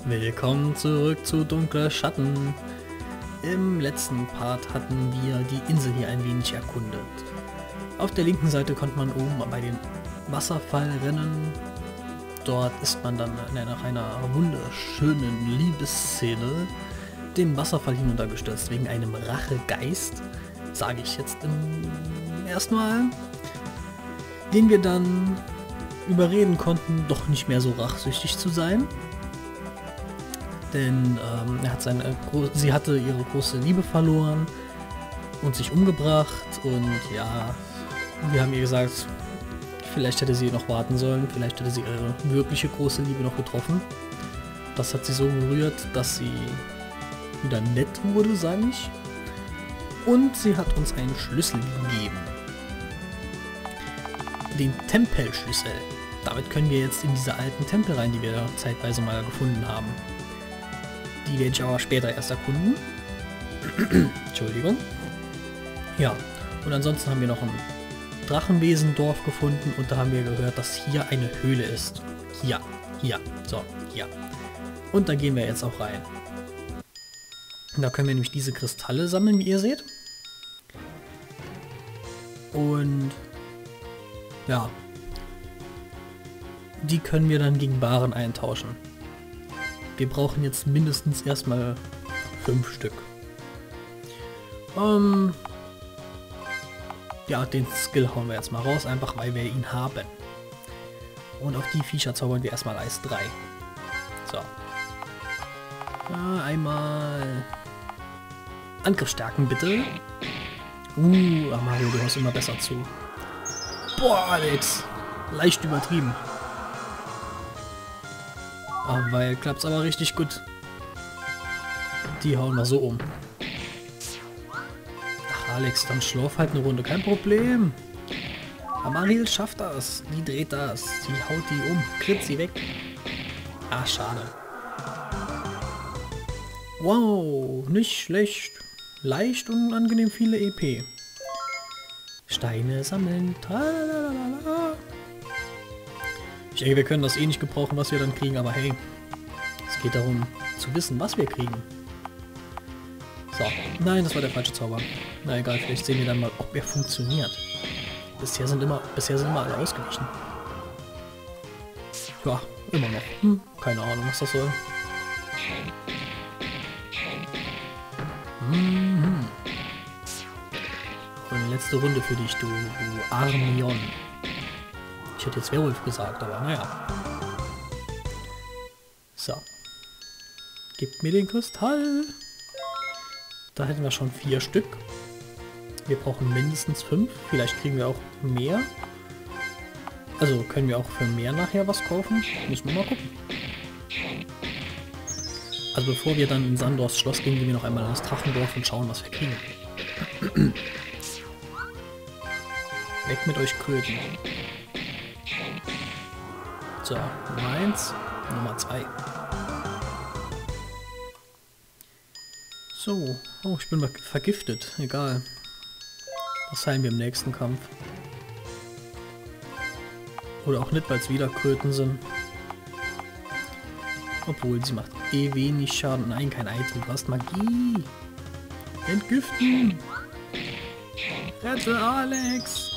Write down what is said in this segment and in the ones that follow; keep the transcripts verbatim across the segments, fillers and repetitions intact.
Willkommen zurück zu Dunkle Schatten. Im letzten Part hatten wir die Insel hier ein wenig erkundet. Auf der linken Seite konnte man oben bei den Wasserfall rennen. Dort ist man dann nach einer wunderschönen Liebesszene den Wasserfall hinuntergestürzt wegen einem Rachegeist, sage ich jetzt im ersten Mal, den wir dann überreden konnten, doch nicht mehr so rachsüchtig zu sein. Denn ähm, er hat seine, sie hatte ihre große Liebe verloren und sich umgebracht, und ja, wir haben ihr gesagt, vielleicht hätte sie noch warten sollen, vielleicht hätte sie ihre wirkliche große Liebe noch getroffen. Das hat sie so gerührt, dass sie wieder nett wurde, sage ich. Und sie hat uns einen Schlüssel gegeben. Den Tempelschlüssel. Damit können wir jetzt in diese alten Tempel rein, die wir zeitweise mal gefunden haben. Die werde ich aber später erst erkunden. Entschuldigung. Ja, und ansonsten haben wir noch ein Drachenwesendorf gefunden, und da haben wir gehört, dass hier eine Höhle ist. Hier, hier, so, hier. Und da gehen wir jetzt auch rein. Und da können wir nämlich diese Kristalle sammeln, wie ihr seht. Und ja, die können wir dann gegen Waren eintauschen. Wir brauchen jetzt mindestens erstmal fünf Stück. Ähm, ja, den Skill hauen wir jetzt mal raus, einfach weil wir ihn haben. Und auf die Viecher zaubern wir erstmal Eis drei. So. Ja, einmal Angriffsstärken bitte. Uh, Mario, du hörst immer besser zu. Boah, Alex. Leicht übertrieben. Aber weil klappt's aber richtig gut. Die hauen wir so um. Ach Alex, dann schlaf halt eine Runde, kein Problem. Amaril schafft das. Die dreht das. Die haut die um. Kriegt sie weg. Ah, schade. Wow, nicht schlecht. Leicht und angenehm viele E P. Steine sammeln. Tralalala. Ich denke, wir können das eh nicht gebrauchen, was wir dann kriegen, aber hey, es geht darum zu wissen, was wir kriegen. So, nein, das war der falsche Zauber. Na egal, vielleicht sehen wir dann mal, ob er funktioniert. Bisher sind immer, bisher sind immer alle ausgewichen. Ja, immer noch. Hm, keine Ahnung, was das soll. Mhm. Und letzte Runde für dich, du, du Armion. Ich hätte jetzt Werwolf gesagt, aber naja. So. Gib mir den Kristall. Da hätten wir schon vier Stück. Wir brauchen mindestens fünf. Vielleicht kriegen wir auch mehr. Also können wir auch für mehr nachher was kaufen. Müssen wir mal gucken. Also bevor wir dann in Sandors Schloss gehen, gehen wir noch einmal ins Drachendorf und schauen, was wir kriegen. Weg mit euch Kröten. So, Nummer eins, Nummer zwei. So, oh, ich bin vergiftet, egal. Das heilen wir im nächsten Kampf. Oder auch nicht, weil es wieder Kröten sind. Obwohl, sie macht eh wenig Schaden. Nein, kein Item, du hast Magie. Entgiften. Rette Alex.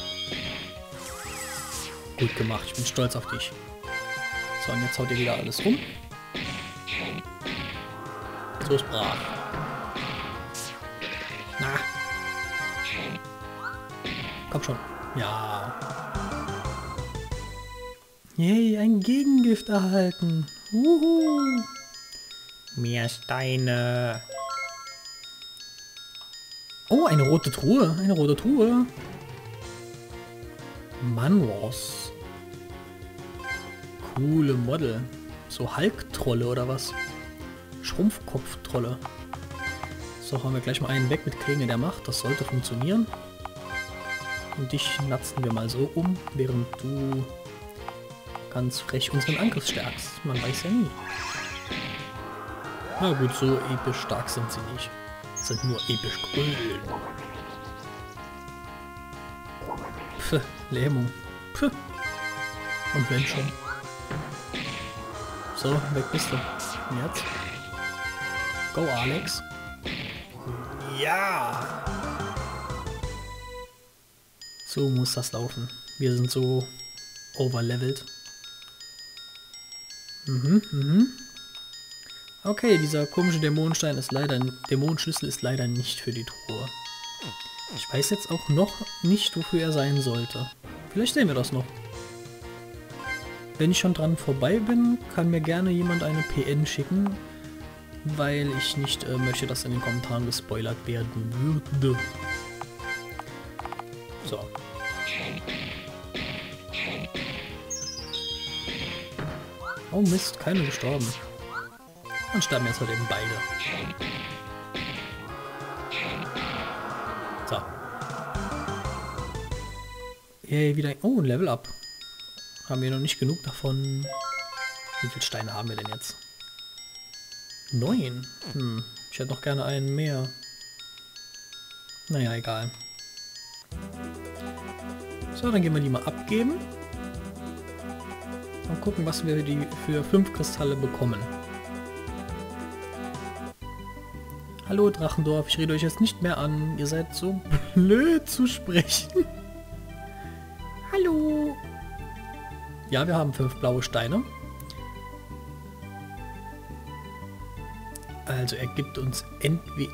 Gut gemacht, ich bin stolz auf dich. So, und jetzt haut ihr wieder alles rum. So ist brav. Na. Komm schon. Ja. Yay, ein Gegengift erhalten. Uhu. Mehr Steine. Oh, eine rote Truhe. Eine rote Truhe. Manwars. Coole Model. So Hulk-Trolle oder was? Schrumpfkopf-Trolle. So, haben wir gleich mal einen weg mit Klinge der Macht. Das sollte funktionieren. Und dich natzen wir mal so um, während du ganz frech unseren Angriff stärkst. Man weiß ja nie. Na gut, so episch stark sind sie nicht. Sind nur episch grün. Pff, Lähmung. Pff. Und wenn schon. So, weg bist du. unten jetzt. Go, Alex. Ja! So muss das laufen. Wir sind so overlevelt. Mhm, mhm. Okay, dieser komische Dämonenstein ist leider... Dämonenschlüssel ist leider nicht für die Truhe. Ich weiß jetzt auch noch nicht, wofür er sein sollte. Vielleicht sehen wir das noch. Wenn ich schon dran vorbei bin, kann mir gerne jemand eine P N schicken, weil ich nicht äh, möchte, dass in den Kommentaren gespoilert werden würde. So. Oh Mist, keiner gestorben. Dann sterben jetzt halt eben beide. So. Yay, wieder... Oh, ein Level Up. Haben wir noch nicht genug davon. Wie viele Steine haben wir denn jetzt? Neun. Hm, ich hätte noch gerne einen mehr. Naja, egal. So, dann gehen wir die mal abgeben. Und gucken, was wir die für fünf Kristalle bekommen. Hallo Drachendorf, ich rede euch jetzt nicht mehr an. Ihr seid so blöd zu sprechen. Hallo. Ja, wir haben fünf blaue Steine. Also er gibt uns entweder...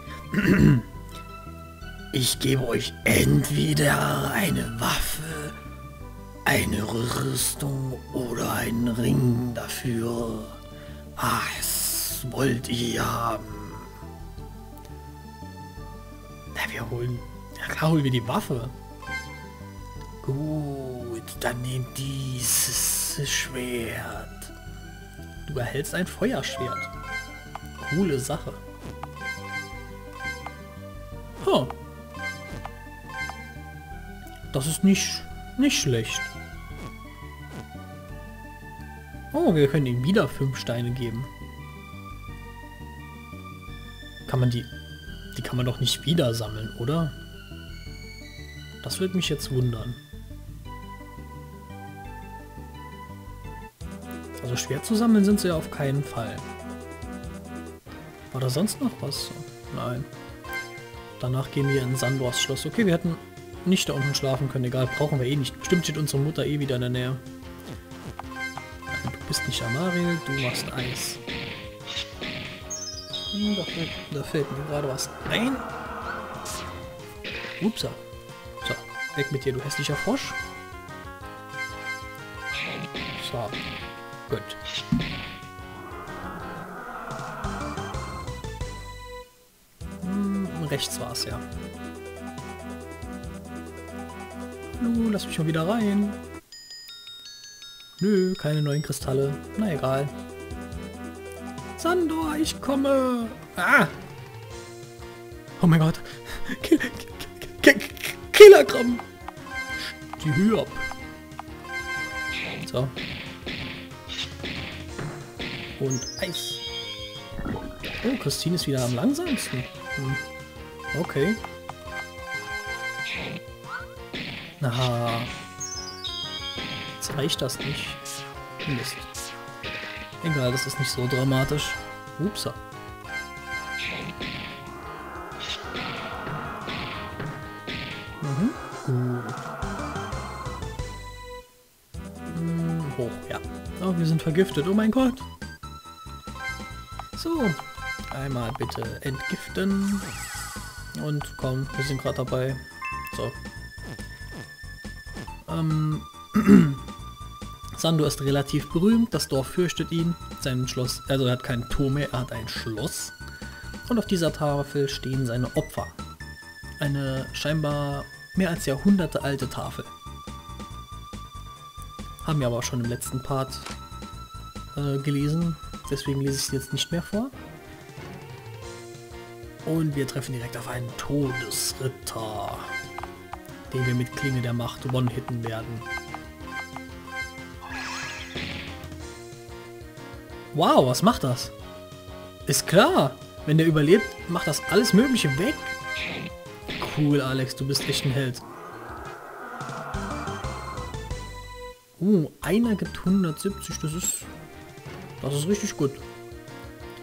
Ich gebe euch entweder eine Waffe, eine Rüstung oder einen Ring dafür. Was wollt ihr haben? Na, wir holen... Ja klar, holen wir die Waffe. Gut, dann nehmt dieses Schwert. Du erhältst ein Feuerschwert. Coole Sache. Huh. Das ist nicht, nicht schlecht. Oh, wir können ihm wieder fünf Steine geben. Kann man die... Die kann man doch nicht wieder sammeln, oder? Das würde mich jetzt wundern. Also schwer zu sammeln sind sie ja auf keinen Fall. War da sonst noch was? Nein. Danach gehen wir in Sandors Schloss. Okay, wir hätten nicht da unten schlafen können. Egal, brauchen wir eh nicht. Bestimmt steht unsere Mutter eh wieder in der Nähe. Nein, du bist nicht Amaril, du machst Eis. Hm, da, fällt, da fällt mir gerade was ein. Upsa. So, weg mit dir, du hässlicher Frosch. So, gut. Hm, rechts war es ja. Hallo, lass mich mal wieder rein. Nö, keine neuen Kristalle. Na egal. Sandor, ich komme! Ah! Oh mein Gott! Kill, kill, kill, Killergramm! Die Höhe ab. So. Und Eis. Oh, Christine ist wieder am langsamsten. Hm. Okay. Na. Jetzt reicht das nicht. Mist. Egal, das ist nicht so dramatisch. Upsa. Mhm. Gut. Hm, hoch, ja. Oh, wir sind vergiftet. Oh mein Gott. So. Einmal bitte entgiften. Und komm, wir sind gerade dabei. So. Ähm. Sandor ist relativ berühmt, das Dorf fürchtet ihn, sein Schloss, also er hat kein Tor mehr, er hat ein Schloss. Und auf dieser Tafel stehen seine Opfer. Eine scheinbar mehr als Jahrhunderte alte Tafel. Haben wir aber auch schon im letzten Part äh, gelesen, deswegen lese ich es jetzt nicht mehr vor. Und wir treffen direkt auf einen Todesritter, den wir mit Klinge der Macht one-hitten werden. Wow, was macht das? Ist klar, wenn der überlebt, macht das alles Mögliche weg. Cool, Alex, du bist echt ein Held. Uh, einer gibt hundertsiebzig, das ist... Das ist richtig gut.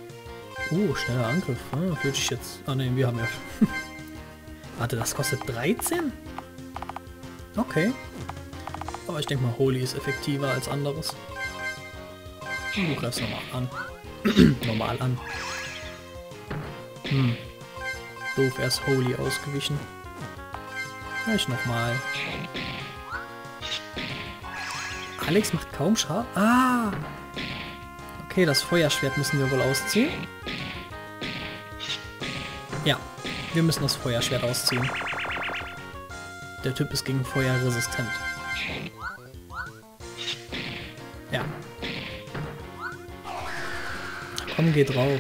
Oh, schneller Angriff. Ah, fühlt sich jetzt... Ah ne, wir haben ja... Warte, das kostet dreizehn? Okay. Aber ich denke mal, Holy ist effektiver als anderes. Und du greifst normal an. normal an. Hm. Doof, erst Holy ausgewichen. Gleich nochmal. Alex macht kaum Schaden. Ah! Okay, das Feuerschwert müssen wir wohl ausziehen. Ja, wir müssen das Feuerschwert ausziehen. Der Typ ist gegen Feuer resistent. Ja. Komm, geh drauf.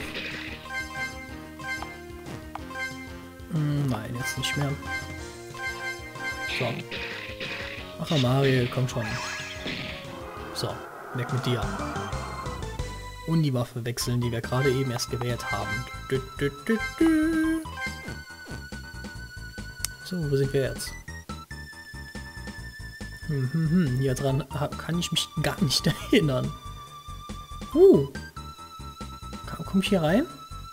Hm, nein, jetzt nicht mehr. So. Ach, Mario, komm schon. So, weg mit dir. Und die Waffe wechseln, die wir gerade eben erst gewählt haben. Du, du, du, du. So, wo sind wir jetzt? Hm, hm, hm. Hier dran kann ich mich gar nicht erinnern. Uh. Komm ich hier rein?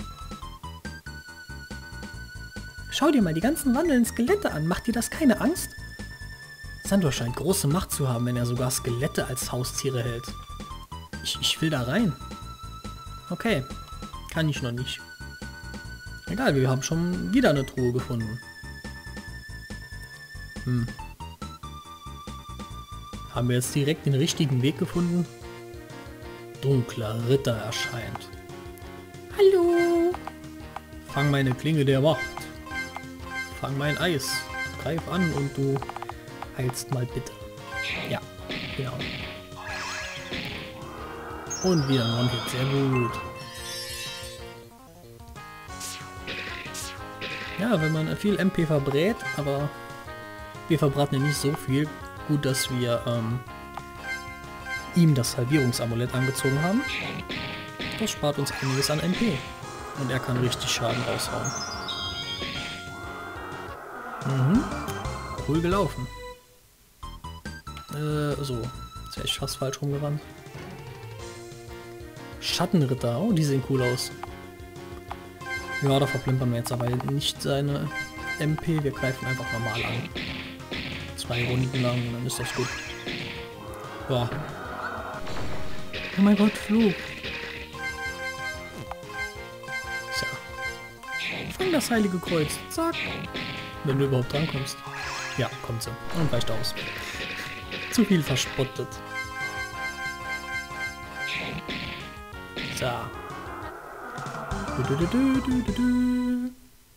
Schau dir mal die ganzen wandelnden Skelette an. Macht dir das keine Angst? Sandor scheint große Macht zu haben, wenn er sogar Skelette als Haustiere hält. Ich, ich will da rein. Okay. Kann ich noch nicht. Egal, wir haben schon wieder eine Truhe gefunden. Hm. Haben wir jetzt direkt den richtigen Weg gefunden? Dunkler Ritter erscheint. Hallo! Fang meine Klinge der Macht. Fang mein Eis. Greif an und du heilst mal bitte. Ja, genau. Und wieder ein One-Hit. Sehr gut. Ja, wenn man viel M P verbrät, aber wir verbraten ja nicht so viel. Gut, dass wir ähm, ihm das Halbierungsamulett angezogen haben. Das spart uns einiges an M P. Und er kann richtig Schaden raushauen. Mhm. Cool gelaufen. Äh, so. Jetzt wäre ich fast falsch rumgerannt. Schattenritter. Oh, die sehen cool aus. Ja, da verplempern wir jetzt aber nicht seine M P. Wir greifen einfach normal an. Zwei Runden lang, dann ist das gut. Ja. Oh mein Gott, Flug. So. Fang das heilige Kreuz. Zack. Wenn du überhaupt drankommst. Ja, kommt sie. Und reicht aus. Zu viel verspottet. So. Du, du, du, du, du, du.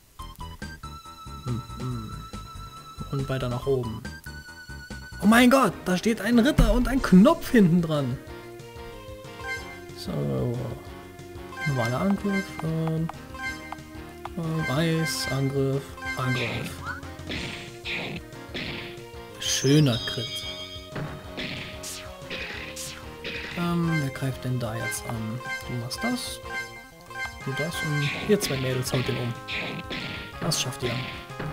Hm, hm. Und weiter nach oben. Oh mein Gott, da steht ein Ritter und ein Knopf hinten dran. So. Normaler Angriff. Ähm, ähm, Eis, Angriff, Angriff. Schöner Crit. Ähm, wer greift denn da jetzt an? Du machst das. Du das und ihr zwei Mädels haut den um. Das schafft ihr.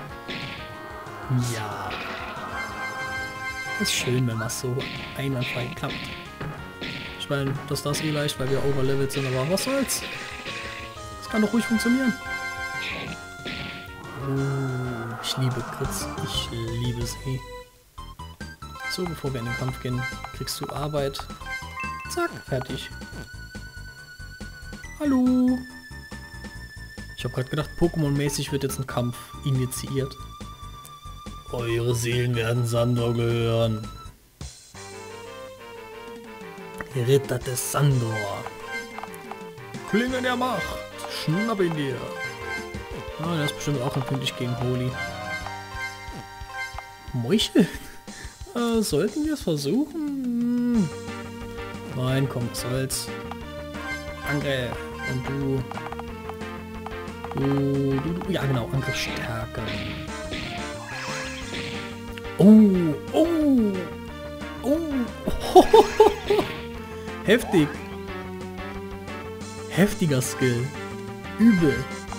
Ja. Ist schön, wenn das so einwandfrei klappt. Ich meine, dass das eh leicht, weil wir overlevelt sind, aber was soll's? Das kann doch ruhig funktionieren. Oh, ich liebe Crits. Ich liebe sie. So, bevor wir in den Kampf gehen, kriegst du Arbeit. Zack, fertig. Hallo. Ich habe gerade gedacht, Pokémon-mäßig wird jetzt ein Kampf initiiert. Eure Seelen werden Sandor gehören. Ritter des Sandor. Klinge der Macht. Schnapp ihn dir. Ah, der ist bestimmt auch empfindlich gegen Holy. Meuchel? Äh, sollten wir es versuchen? Hm. Nein, komm, was soll's. Angriff. Und du. Du, du, du. Ja, genau, Angriffsstärke. Oh, oh, oh. Heftig. Heftiger Skill. Übel.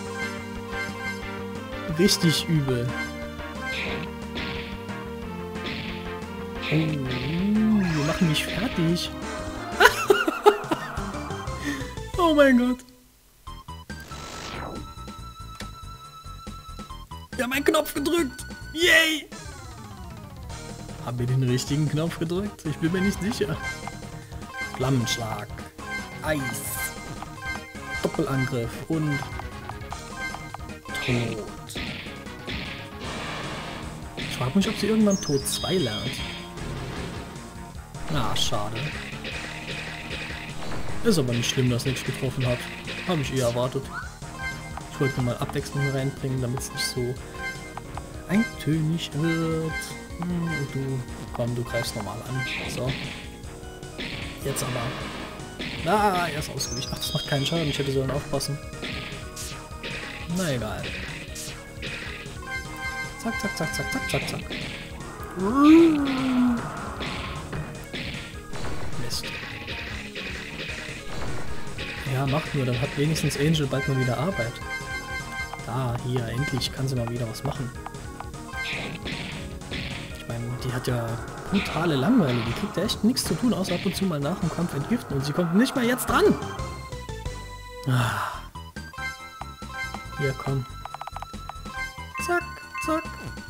Richtig übel. Oh, wir machen mich fertig. Oh mein Gott. habe einen Knopf gedrückt. Yay! Haben wir den richtigen Knopf gedrückt? Ich bin mir nicht sicher. Flammenschlag. Eis. Doppelangriff und Tod. Ich frage mich, ob sie irgendwann Tod zwei lernt. Na, schade. Ist aber nicht schlimm, dass nichts getroffen hat. Habe ich eher erwartet. Ich wollte mal Abwechslung reinbringen, damit es nicht so eintönig wird. Hm, und du, komm, du greifst normal an. So. Jetzt aber. Ah, er ist ausgewichen. Ach, das macht keinen Schaden. Ich hätte sollen aufpassen. Na egal. Zack, zack, zack, zack, zack, zack, zack. Mist. Ja, macht nur, dann hat wenigstens Angel bald mal wieder Arbeit. Da, hier, endlich kann sie mal wieder was machen. Ich meine, die hat ja brutale Langeweile. Die kriegt ja echt nichts zu tun, außer ab und zu mal nach dem Kampf entgiften. Und sie kommt nicht mal jetzt dran. Ah. Hier, komm. Zack, zack.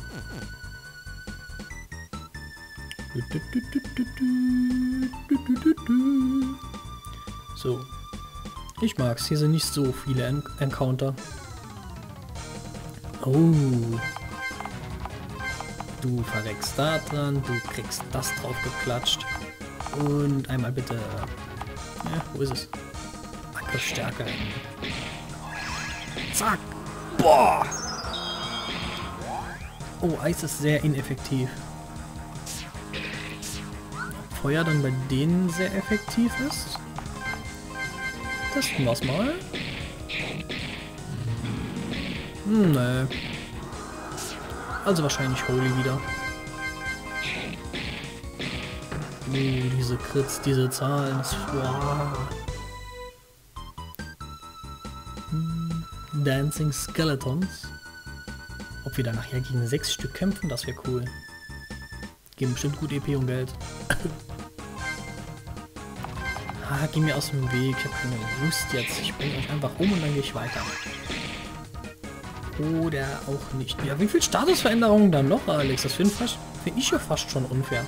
So. Ich mag's. Hier sind nicht so viele en Encounter. Oh. Du verreckst da dran, du kriegst das drauf geklatscht. Und einmal bitte... Ja, wo ist es? Angriffsstärke. Zack! Boah! Oh, Eis ist sehr ineffektiv. Ob Feuer dann bei denen sehr effektiv ist? Testen wir es mal. Hm, ne. Also wahrscheinlich Holy wieder. Uh, diese Crits, diese Zahlen. Das, wow. Hm, Dancing Skeletons. Ob wir dann nachher gegen sechs Stück kämpfen, das wäre cool. Geben bestimmt gut E P und Geld. Ah, geh mir aus dem Weg. Ich habe keine Lust jetzt. Ich bringe euch einfach um und dann gehe ich weiter. Oder auch nicht. Ja, wie viel Statusveränderungen dann noch, Alex? Das finde find ich ja fast schon unfair.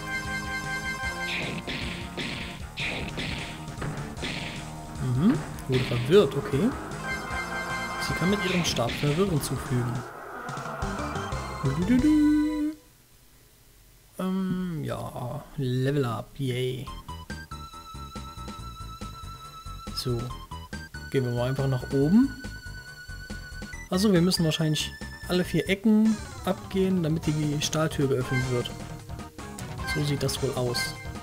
Mhm. Wurde verwirrt, okay. Sie kann mit ihrem Stab Verwirren zufügen. Du, du, du. Ähm, ja. Level up, yay. So. Gehen wir mal einfach nach oben. Also wir müssen wahrscheinlich alle vier Ecken abgehen, damit die Stahltür geöffnet wird. So sieht das wohl aus.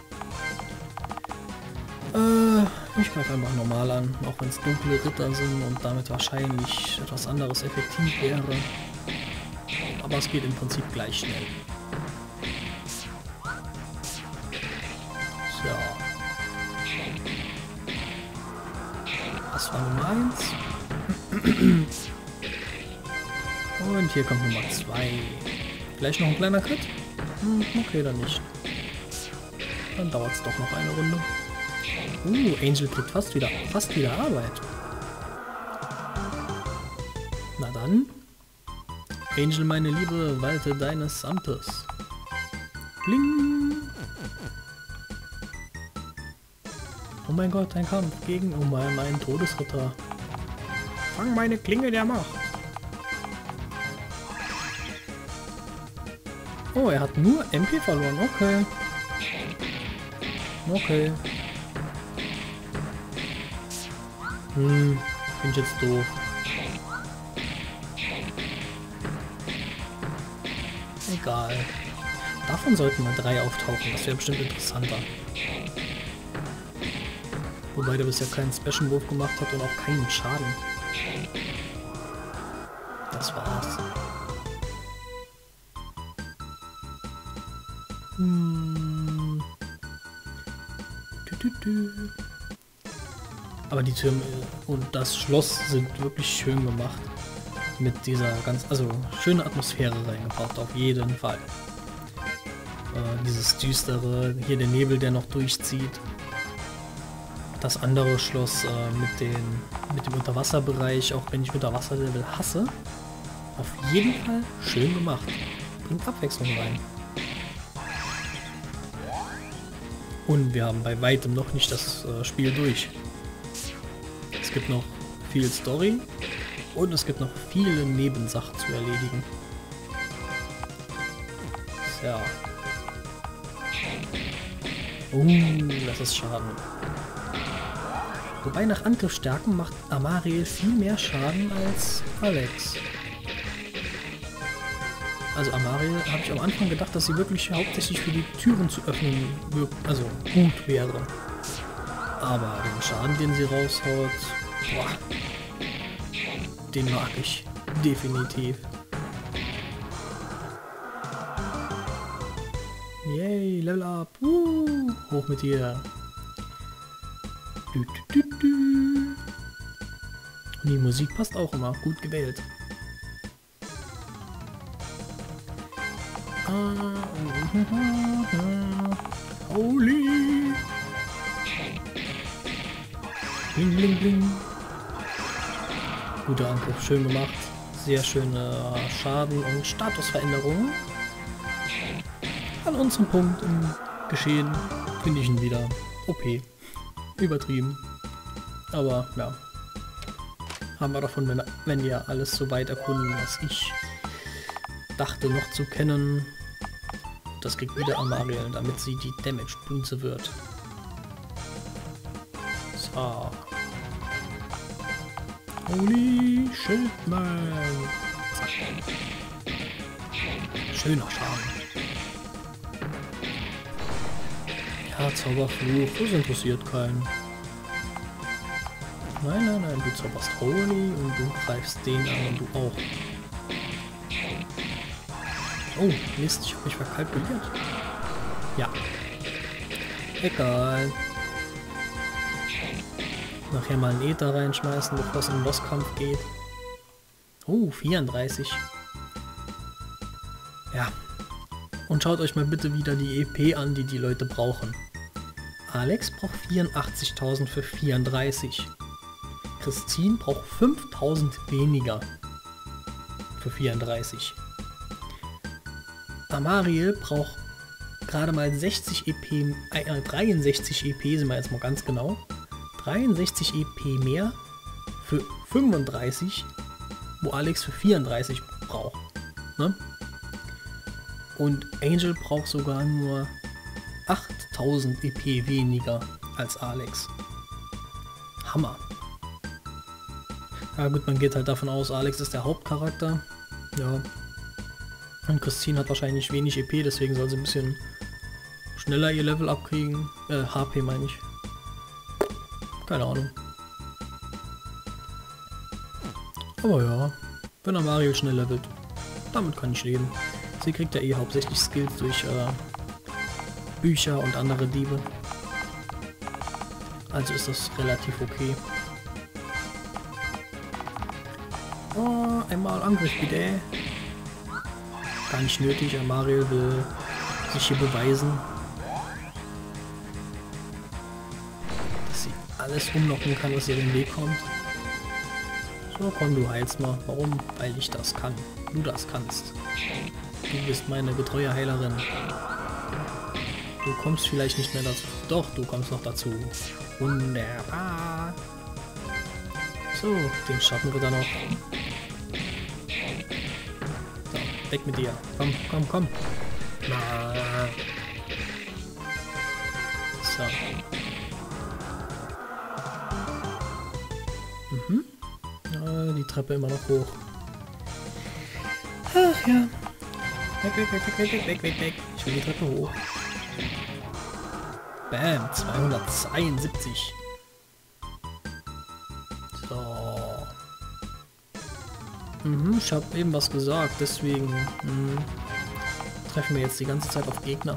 Äh, ich greife einfach normal an, auch wenn es dunkle Ritter sind und damit wahrscheinlich etwas anderes effektiv wäre. Aber es geht im Prinzip gleich schnell. So. Das war Nummer eins. Und hier kommt Nummer zwei. Gleich noch ein kleiner Crit? Hm, okay, dann nicht. Dann dauert es doch noch eine Runde. Uh, Angel kriegt fast wieder, fast wieder Arbeit. Na dann. Angel, meine Liebe, walte deines Amtes. Bling! Oh mein Gott, ein Kampf gegen oh mein, meinen Todesritter. Fang meine Klinge der Macht. Oh, er hat nur M P verloren. Okay. Okay. Hm, bin ich jetzt doof. Egal. Davon sollten mal drei auftauchen. Das wäre bestimmt interessanter. Wobei der bisher keinen Special-Wurf gemacht hat und auch keinen Schaden. Das war's. Hm. Du, du, du. Aber die Türme und das Schloss sind wirklich schön gemacht. Mit dieser ganz, also schöne Atmosphäre reingebracht, auf jeden Fall. Äh, dieses düstere, hier der Nebel, der noch durchzieht. Das andere Schloss äh, mit, den, mit dem Unterwasserbereich, auch wenn ich Unterwasserlevel hasse. auf jeden Fall schön gemacht. Bringt Abwechslung rein. Und wir haben bei weitem noch nicht das äh, Spiel durch. Es gibt noch viel Story und es gibt noch viele Nebensachen zu erledigen. Ja. Uh, das ist Schaden. Wobei nach Angriffsstärken macht Amariel viel mehr Schaden als Alex. Also Amariel habe ich am Anfang gedacht, dass sie wirklich hauptsächlich für die Türen zu öffnen also gut wäre. Aber den Schaden, den sie raushaut, boah, den mag ich definitiv. Yay, Level Up. Uh, hoch mit dir. Du, du, du, du. Und die Musik passt auch immer. Gut gewählt. Holy. Bling, bling, bling. Guter Angriff. Schön gemacht. Sehr schöne Schaden- und Statusveränderungen. An unserem Punkt im Geschehen finde ich ihn wieder O P. Übertrieben. Aber ja. Haben wir davon, wenn, wenn wir alles so weit erkunden, was ich dachte noch zu kennen. Das kriegt wieder Amariel, damit sie die Damage-Punze wird. So. Holy shit, man. Zack. Schöner Schaden. Ja, Zauberfluch, das interessiert keinen. Nein, nein, nein, du zauberst Holy und du greifst den an und du auch. Oh, Mist, ich hab mich verkalkuliert. Ja. Egal. Nachher mal einen Äther reinschmeißen, bevor es in den Bosskampf geht. Oh, vierunddreißig. Ja. Und schaut euch mal bitte wieder die E P an, die die Leute brauchen. Alex braucht vierundachtzigtausend für vierunddreißig. Christine braucht fünftausend weniger für vierunddreißig. Amariel braucht gerade mal sechzig E P, äh, dreiundsechzig E P, sind wir jetzt mal ganz genau. dreiundsechzig E P mehr für fünfunddreißig, wo Alex für vierunddreißig braucht. Ne? Und Angel braucht sogar nur achttausend E P weniger als Alex. Hammer. Ja gut, man geht halt davon aus, Alex ist der Hauptcharakter. Ja. Und Christine hat wahrscheinlich wenig E P, deswegen soll sie ein bisschen schneller ihr Level abkriegen. Äh, H P meine ich. Keine Ahnung. Aber ja, wenn Amariel schnell levelt, damit kann ich leben. Sie kriegt ja eh hauptsächlich Skills durch äh, Bücher und andere Diebe. Also ist das relativ okay. Oh, einmal Angriff bitte. Gar nicht nötig, Amariel will sich hier beweisen, dass sie alles umlocken kann, was ihr in den Weg kommt. So, komm, du heilst mal. Warum? Weil ich das kann. Du das kannst. Du bist meine getreue Heilerin. Du kommst vielleicht nicht mehr dazu. Doch, du kommst noch dazu. Wunderbar. So, den schaffen wir dann noch. So, weg mit dir. Komm, komm, komm. Na. So. Mhm. Ja, die Treppe immer noch hoch. Ach ja. Weg, weg, weg, weg, weg, weg, weg, weg. Ich will die Treppe hoch. Bam, zweihundertzweiundsiebzig. So. Mhm, ich habe eben was gesagt, deswegen mh, treffen wir jetzt die ganze Zeit auf Gegner.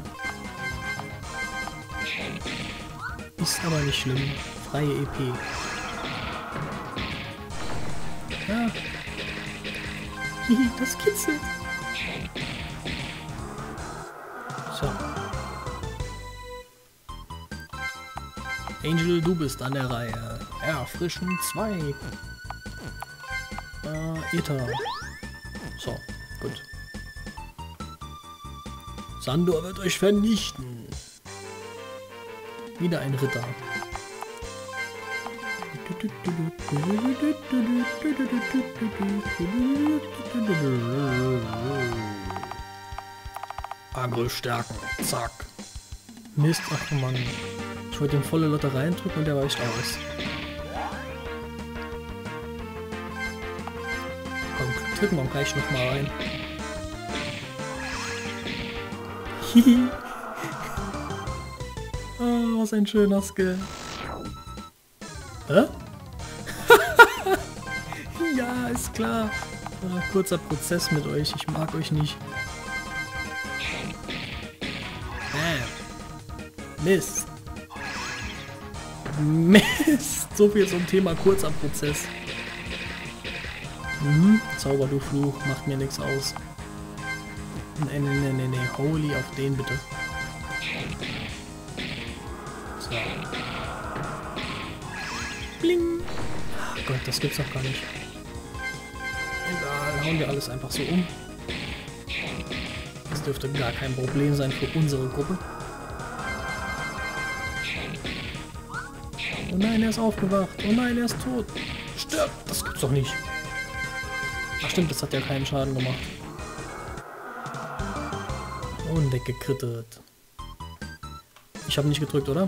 Ist aber nicht schlimm. Freie E P. Ja. Hihi, das kitzelt. So. Angel, du bist an der Reihe. Erfrischen zwei. Äh, Äther. So, gut. Sandor wird euch vernichten. Wieder ein Ritter. Agro stärken. Zack. Mist, ach Mann. Ich wollte den volle Lotte reindrücken und der weicht aus. Komm, drücken wir gleich nochmal rein. Hihi. Oh, was ein schöner Skill. Hä? Ja, ist klar. Ah, kurzer Prozess mit euch. Ich mag euch nicht. Bam. Mist. Mist. So viel zum Thema kurzer Prozess. Mhm. Zauber, du Fluch. Macht mir nichts aus. Nee, nee, nee, nee, nee. Holy auf den bitte. So. Bling. Ach Gott, das gibt's doch gar nicht. Egal, hauen wir alles einfach so um. Das dürfte gar kein Problem sein für unsere Gruppe. Oh nein, er ist aufgewacht. Oh nein, er ist tot. Stirb! Das gibt's doch nicht. Ach stimmt, das hat ja keinen Schaden gemacht. Und weggekrittet. Ich habe nicht gedrückt, oder?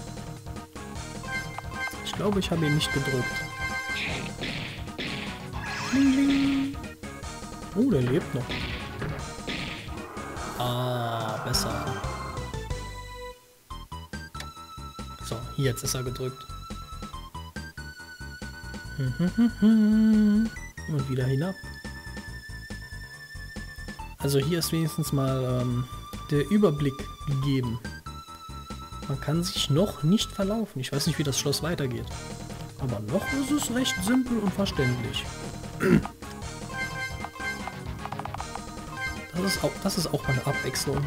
Ich glaube, ich habe ihn nicht gedrückt. Bling, bling. Oh, der lebt noch. Ah, besser. So, jetzt ist er gedrückt. Und wieder hinab. Also hier ist wenigstens mal ähm, der Überblick gegeben. Man kann sich noch nicht verlaufen. Ich weiß nicht, wie das Schloss weitergeht. Aber noch ist es recht simpel und verständlich. Das ist auch, das ist auch mal eine Abwechslung.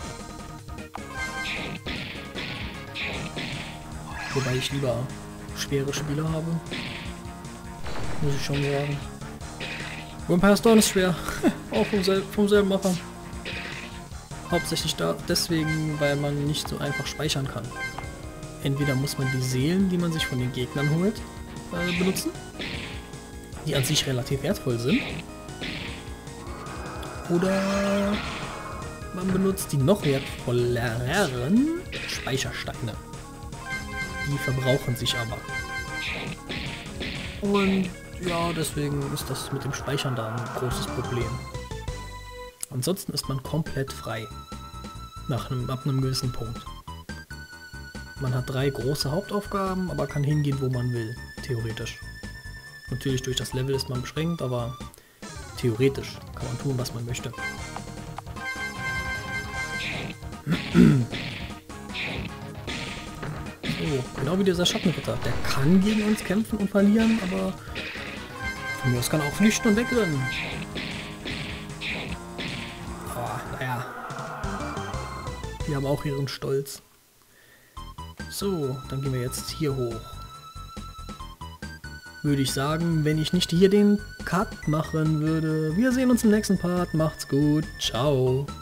Wobei ich lieber schwere Spieler habe. Muss ich schon sagen. Vampire Storm ist schwer. Auch vom, sel vom selben Macher. Hauptsächlich da deswegen, weil man nicht so einfach speichern kann. Entweder muss man die Seelen, die man sich von den Gegnern holt, äh, benutzen. Die an sich relativ wertvoll sind. Oder man benutzt die noch wertvolleren Speichersteine. Die verbrauchen sich aber. Und ja, deswegen ist das mit dem Speichern da ein großes Problem. Ansonsten ist man komplett frei. Nach einem, ab einem gewissen Punkt. Man hat drei große Hauptaufgaben, aber kann hingehen, wo man will. Theoretisch. Natürlich durch das Level ist man beschränkt, aber theoretisch kann man tun, was man möchte. So, genau wie dieser Schattenritter. Der kann gegen uns kämpfen und verlieren, aber von mir aus kann er auch flüchten und wegrennen. Aber naja. Die haben auch ihren Stolz. So, dann gehen wir jetzt hier hoch. Würde ich sagen, wenn ich nicht hier den Cut machen würde. Wir sehen uns im nächsten Part. Macht's gut. Ciao.